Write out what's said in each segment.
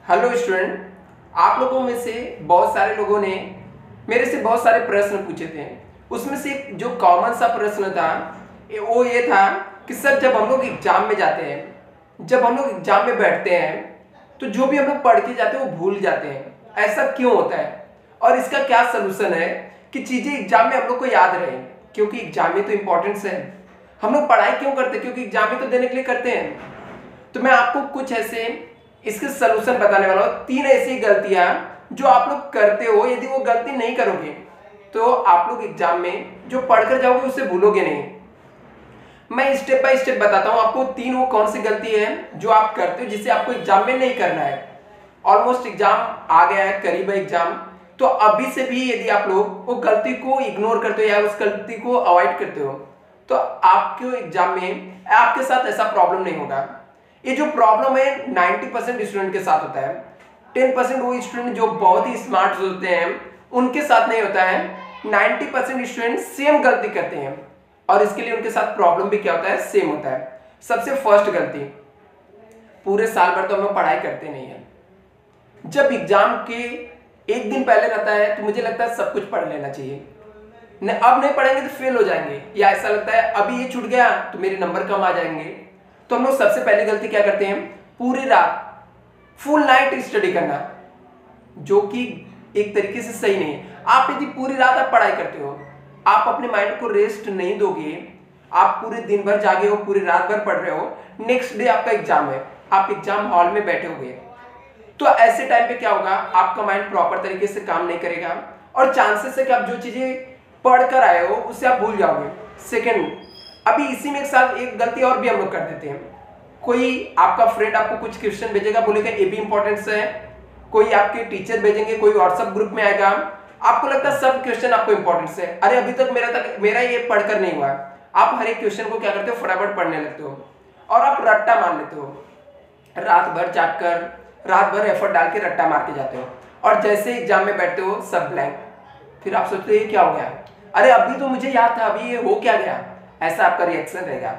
Hello student, आप लोगों में से बहुत सारे लोगों ने मेरे से बहुत सारे प्रश्न पूछे थे। उसमें से एक जो कॉमन सा प्रश्न था वो ये था कि सर जब हम लोग एग्जाम में जाते हैं, जब हम लोग एग्जाम में बैठते हैं तो जो भी हम लोग पढ़ के जाते हैं वो भूल जाते हैं, ऐसा क्यों होता है और इसका क्या सलूशन है कि चीज़ें एग्जाम में हम लोग को याद रहे। क्योंकि एग्जाम में तो इंपॉर्टेंस है, हम लोग पढ़ाई क्यों करते हैं? क्योंकि एग्जाम में तो देने के लिए करते हैं। तो मैं आपको कुछ ऐसे इसके सलूशन बताने वाला हूँ। 3 ऐसी गलतियां जो आप लोग करते हो, यदि वो गलती नहीं करोगे तो आप लोग एग्जाम में जो पढ़कर जाओगे उसे भूलोगे नहीं। मैं स्टेप बाय स्टेप बताता हूँ आपको 3 वो कौन सी गलती है जो आप करते हो जिसे आपको एग्जाम में नहीं करना है। ऑलमोस्ट एग्जाम आ गया है, करीब है एग्जाम, तो अभी से भी यदि आप लोग वो गलती को इग्नोर करते हो या उस गलती को अवॉइड करते हो तो आपके एग्जाम में आपके साथ ऐसा प्रॉब्लम नहीं होगा। ये जो प्रॉब्लम है 90% स्टूडेंट के साथ होता है। 10% वो स्टूडेंट जो बहुत ही स्मार्ट होते हैं उनके साथ नहीं होता है। 90% स्टूडेंट सेम गलती करते हैं और इसके लिए उनके साथ प्रॉब्लम भी क्या होता है, सेम होता है। सबसे फर्स्ट गलती, पूरे साल भर तो हम लोग पढ़ाई करते नहीं है। जब एग्जाम के एक दिन पहले रहता है तो मुझे लगता है सब कुछ पढ़ लेना चाहिए, अब नहीं पढ़ेंगे तो फेल हो जाएंगे, या ऐसा लगता है अभी ये छूट गया तो मेरे नंबर कम आ जाएंगे। तो हम लोग सबसे पहली गलती क्या करते हैं, पूरी रात फुल नाइट स्टडी करना, जो कि एक तरीके से सही नहीं है। आप यदि पूरी रात आप पढ़ाई करते हो, आप अपने माइंड को रेस्ट नहीं दोगे, आप पूरे दिन भर जागे हो, पूरी रात भर पढ़ रहे हो, नेक्स्ट डे आपका एग्जाम है, आप एग्जाम हॉल में बैठे हो गए, तो ऐसे टाइम पे क्या होगा, आपका माइंड प्रॉपर तरीके से काम नहीं करेगा और चांसेस है कि आप जो चीजें पढ़ कर आए हो उससे आप भूल जाओगे। सेकेंड, अभी इसी में एक साथ एक गलती और भी हम लोग कर देते हैं। कोई आपका फ्रेंड आपको कुछ क्वेश्चन भेजेगा, बोलेगा ये भी इंपॉर्टेंस है, कोई आपके टीचर भेजेंगे, कोई व्हाट्सएप ग्रुप में आएगा, आपको लगता है सब क्वेश्चन आपको इंपॉर्टेंस है, अरे अभी तक मेरा ये पढ़कर नहीं हुआ। आप हर एक क्वेश्चन को क्या करते हो, फटाफट पढ़ने लगते हो और आप रट्टा मार लेते हो। रात भर जागकर, रात भर एफर्ट डाल के रट्टा मार के जाते हो और जैसे एग्जाम में बैठते हो सब ब्लैंक। फिर आप सोचते हो ये क्या हो गया, अरे अभी तो मुझे याद था, अभी ये हो क्या गया, ऐसा आपका रिएक्शन रहेगा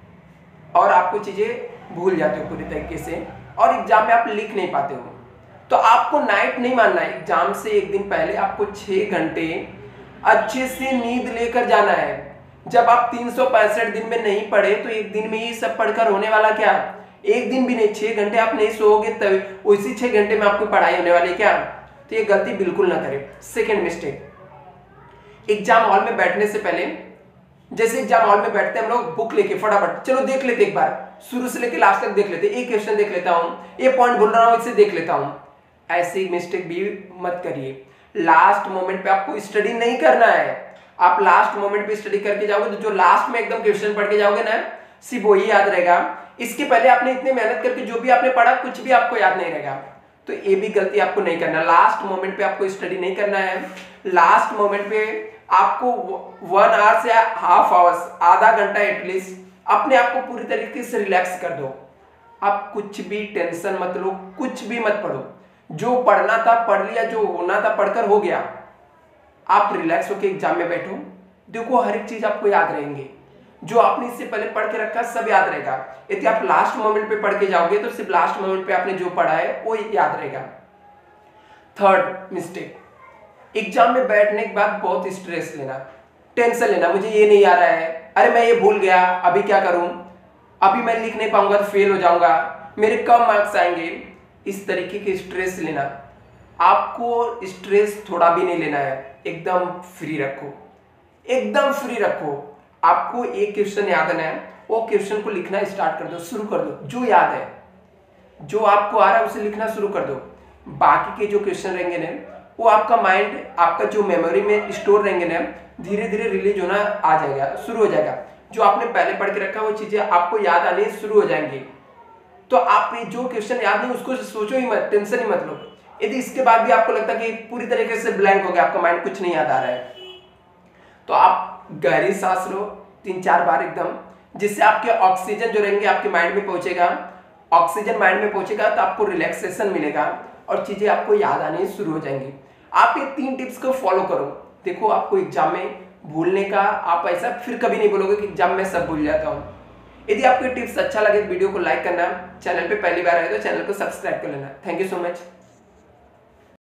और आपको चीजें भूल जाते हो पूरी तरीके से और एग्जाम में आप लिख नहीं पाते हो। तो आपको नाइट नहीं मानना है, एग्जाम से एक दिन पहले आपको 6 घंटे अच्छे से नींद लेकर जाना है। जब आप 365 दिन में नहीं पढ़े तो एक दिन में ही सब पढ़कर होने वाला क्या, एक दिन भी नहीं, 6 घंटे आप नहीं सोओगे तभी उसी 6 घंटे में आपको पढ़ाई होने वाली क्या। तो ये गलती बिल्कुल ना करें। सेकेंड मिस्टेक, एग्जाम हॉल में बैठने से पहले, जैसे एग्जाम हॉल में बैठते हैं हम लोग बुक लेके फटाफट चलो देख लेते, एक बार शुरू से लेके लास्ट तक देख लेते, एक क्वेश्चन देख लेता हूं, ये पॉइंट भूल रहा हूं इसे देख लेता हूं। ऐसी मिस्टेक भी मत करिए। लास्ट मोमेंट पे आपको स्टडी नहीं करना है। आप लास्ट मोमेंट पे स्टडी करके जाओगे तो जो लास्ट में एकदम क्वेश्चन पढ़ के जाओगे ना, सिर्फ वही याद रहेगा। इसके पहले आपने इतने मेहनत करके जो भी आपने पढ़ा कुछ भी आपको याद नहीं रहेगा। तो ये भी गलती आपको नहीं करना। लास्ट मोमेंट पे आपको स्टडी नहीं करना है। लास्ट मोमेंट पे आपको 1 आवर से हाफ आवर्स, आधा घंटा एटलीस्ट अपने आप को पूरी तरीके से रिलैक्स कर दो। आप कुछ भी टेंशन मत लो, कुछ भी मत पढ़ो, जो पढ़ना था पढ़ लिया, जो होना था पढ़कर हो गया। आप रिलैक्स होकर एग्जाम में बैठो, देखो हर एक चीज आपको याद रहेंगे, जो आपने इससे पहले पढ़ के रखा सब याद रहेगा। यदि आप लास्ट मोमेंट पे पढ़ के जाओगे तो सिर्फ लास्ट मोमेंट पे आपने जो पढ़ा है वो याद रहेगा। थर्ड मिस्टेक, एग्जाम में बैठने के बाद बहुत स्ट्रेस लेना, टेंशन लेना, मुझे ये नहीं आ रहा है, अरे मैं ये भूल गया, अभी क्या करूं, अभी मैं लिख नहीं पाऊंगा तो फेल हो जाऊंगा, मेरे कम मार्क्स आएंगे। इस तरीके के स्ट्रेस लेना, आपको स्ट्रेस थोड़ा भी नहीं लेना है, एकदम फ्री रखो, एकदम फ्री रखो। आपको एक क्वेश्चन याद आना है, वो क्वेश्चन को लिखना स्टार्ट कर दो, शुरू कर दो, जो याद है, जो आपको आ रहा है उसे लिखना शुरू कर दो। बाकी के जो क्वेश्चन रहेंगे ना, वो आपका माइंड, आपका जो मेमोरी में स्टोर रहेंगे ना, धीरे धीरे रिलीज होना आ जाएगा, शुरू हो जाएगा। जो आपने पहले पढ़ के रखा वो चीजें आपको याद आने शुरू हो जाएंगी। तो आप जो क्वेश्चन याद नहीं उसको सोचो ही मत, टेंशन ही मत लो। यदि इसके बाद भी आपको लगता है कि पूरी तरीके से ब्लैंक हो गया, आपका माइंड कुछ नहीं याद आ रहा है, तो आप गहरी सांस लो 3-4 बार एकदम, जिससे आपके ऑक्सीजन जो रहेंगे आपके माइंड में पहुंचेगा। ऑक्सीजन माइंड में पहुंचेगा तो आपको रिलैक्सेशन मिलेगा और चीजें आपको याद आने शुरू हो जाएंगी। आप ये 3 टिप्स को फॉलो करो, देखो आपको एग्जाम में भूलने का, आप ऐसा फिर कभी नहीं बोलोगे कि एग्जाम में सब भूल जाता हूँ। यदि आपको टिप्स अच्छा लगे तो वीडियो को लाइक करना, चैनल पे पहली बार आए तो चैनल को सब्सक्राइब कर लेना। Thank you so much.